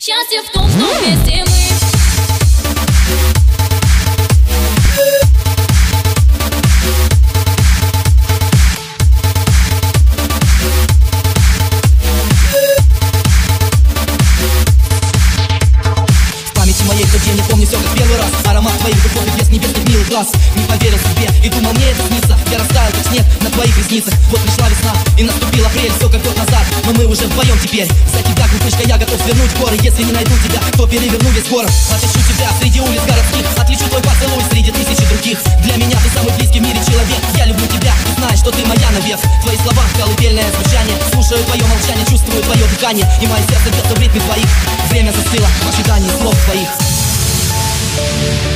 Счастье в том, что вместе мы. Моей тот день, не помню все как первый раз. Аромат твоих духов и блеск небесных милых глаз. Не поверил себе и думал, мне это снится. Я растаял, как снег на твоих ресницах. Вот пришла весна и наступил апрель. Все как год назад, но мы уже вдвоем теперь. За тебя, глупышка, я готов свернуть горы. Если не найду тебя, то переверну весь город. Отыщу тебя среди улиц городских. Отличу твой поцелуй среди тысячи других. Для меня ты самый близкий в мире человек. Я люблю тебя и знаю, что ты моя навек. Твои слова, колыбельное звучание. Слушаю твое молчание, чувствую твое дыхание. И мое сердце бьется в ритме твоих. Время застыло в ожидании слов твоих.